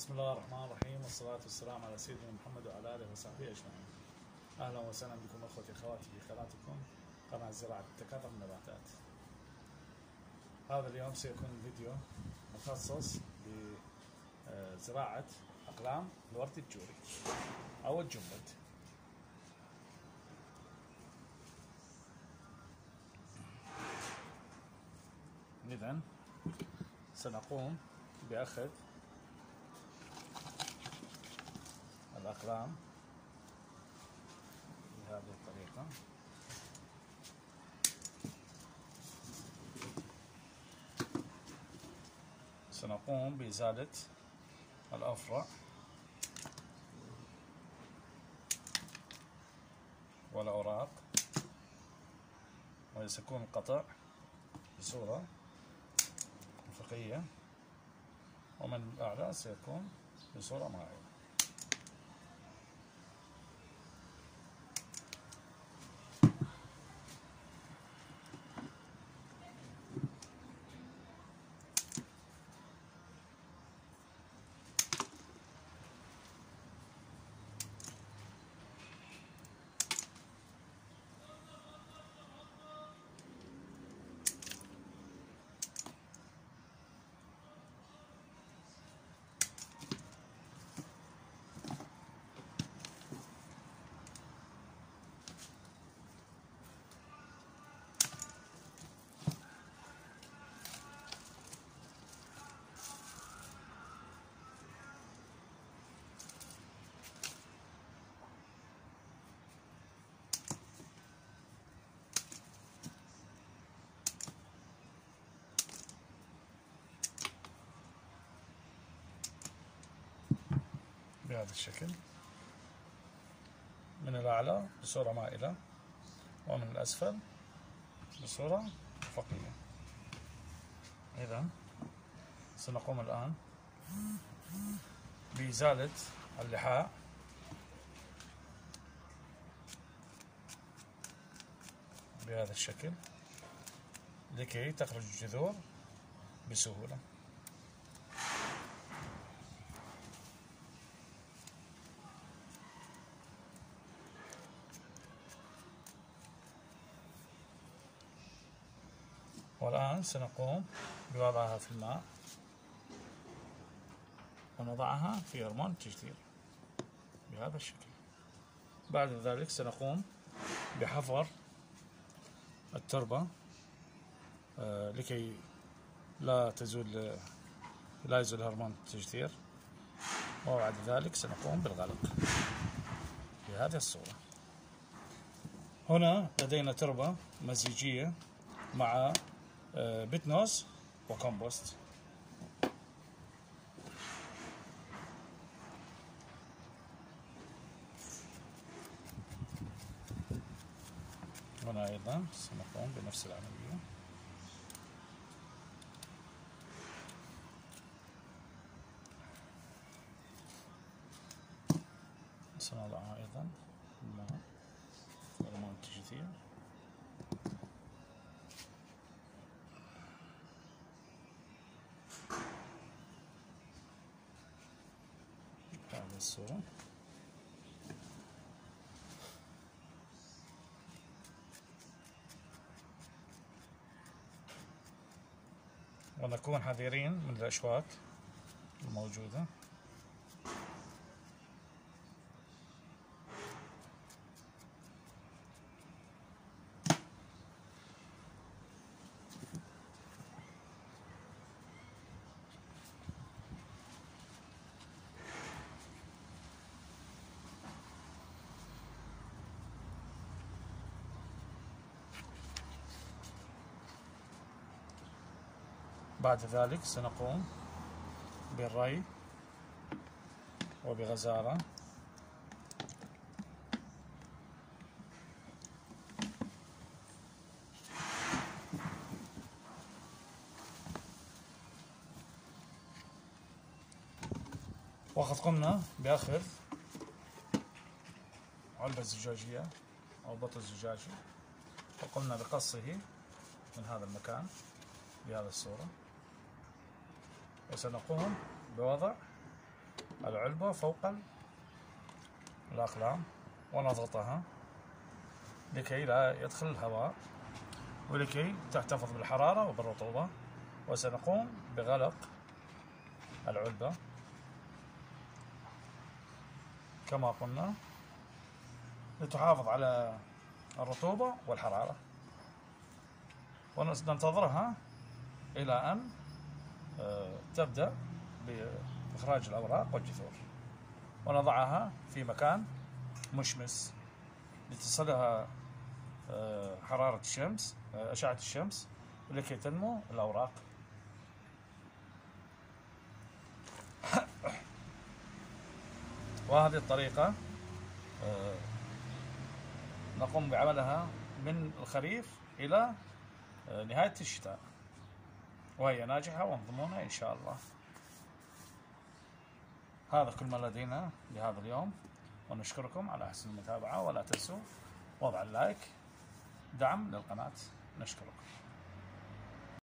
بسم الله الرحمن الرحيم، والصلاة والسلام على سيدنا محمد وعلى آله وصحبه أجمعين. أهلا وسهلا بكم أخوتي أخواتي في قناتكم قناة زراعة تكاثر النباتات. هذا اليوم سيكون فيديو مخصص بزراعة أقلام الورد الجوري أو الجمد. إذن سنقوم بأخذ الأقلام بهذه الطريقة. سنقوم بإزالة الأفرع والأوراق، وسيكون القطع بصورة أفقية، ومن الأعلى سيكون بصورة مائلة. بهذا الشكل، من الأعلى بصورة مائلة ومن الأسفل بصورة أفقية. إذن سنقوم الآن بإزالة اللحاء بهذا الشكل لكي تخرج الجذور بسهولة. والآن سنقوم بوضعها في الماء ونضعها في هرمون التجذير بهذا الشكل. بعد ذلك سنقوم بحفر التربة لكي لا يزول هرمون التجذير، وبعد ذلك سنقوم بالغلق بهذه الصورة. هنا لدينا تربة مزيجية مع بتنوس وكمبوست. هنا أيضا سنقوم بنفس العملية. سنضعها أيضا مع هرمون التجذير. هذه الصورة. ونكون حذرين من الأشواك الموجودة. بعد ذلك سنقوم بالري وبغزارة وقد قمنا بأخذ علبة زجاجية أو بطل زجاجي، وقمنا بقصه من هذا المكان بهذه الصورة، وسنقوم بوضع العلبة فوق الأقلام ونضغطها لكي لا يدخل الهواء ولكي تحتفظ بالحرارة وبالرطوبة. وسنقوم بغلق العلبة كما قلنا لتحافظ على الرطوبة والحرارة، وننتظرها إلى أن تبدأ بإخراج الأوراق والجذور، ونضعها في مكان مشمس لتصلها حرارة الشمس، أشعة الشمس، لكي تنمو الأوراق. وهذه الطريقة نقوم بعملها من الخريف إلى نهاية الشتاء، وهي ناجحة ومضمونة إن شاء الله. هذا كل ما لدينا لهذا اليوم، ونشكركم على حسن المتابعة، ولا تنسوا وضع اللايك دعم للقناة. نشكركم.